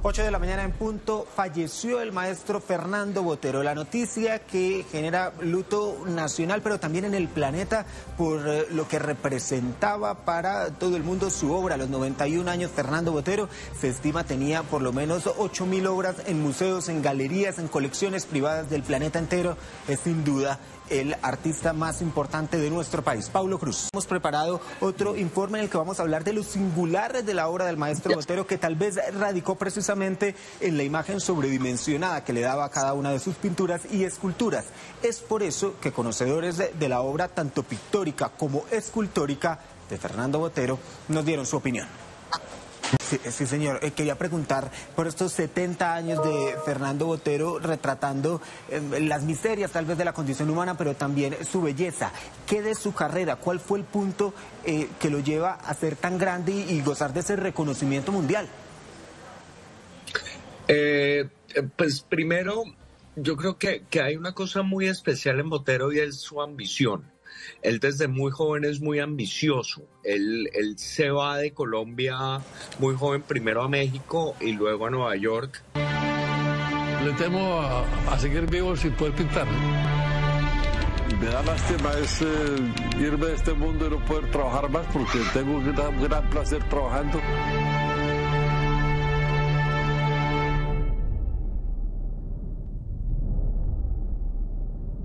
8 de la mañana en punto, falleció el maestro Fernando Botero. La noticia que genera luto nacional, pero también en el planeta, por lo que representaba para todo el mundo su obra. A los 91 años, Fernando Botero, se estima, tenía por lo menos 8.000 obras en museos, en galerías, en colecciones privadas del planeta entero. Es sin duda el artista más importante de nuestro país. Paulo Cruz. Hemos preparado otro informe en el que vamos a hablar de los singulares de la obra del maestro Botero, que tal vez radicó precisamente en la imagen sobredimensionada que le daba a cada una de sus pinturas y esculturas. Es por eso que conocedores de la obra, tanto pictórica como escultórica, de Fernando Botero, nos dieron su opinión. Sí, señor. Quería preguntar por estos 70 años de Fernando Botero, retratando las miserias tal vez de la condición humana, pero también su belleza. ¿Qué de su carrera? ¿Cuál fue el punto que lo lleva a ser tan grande y gozar de ese reconocimiento mundial? Pues primero, yo creo que hay una cosa muy especial en Botero y es su ambición. Él desde muy joven es muy ambicioso. Él se va de Colombia muy joven, primero a México y luego a Nueva York. Le temo a seguir vivo sin poder pintar. Me da lástima irme de este mundo y no poder trabajar más, porque tengo un gran placer trabajando.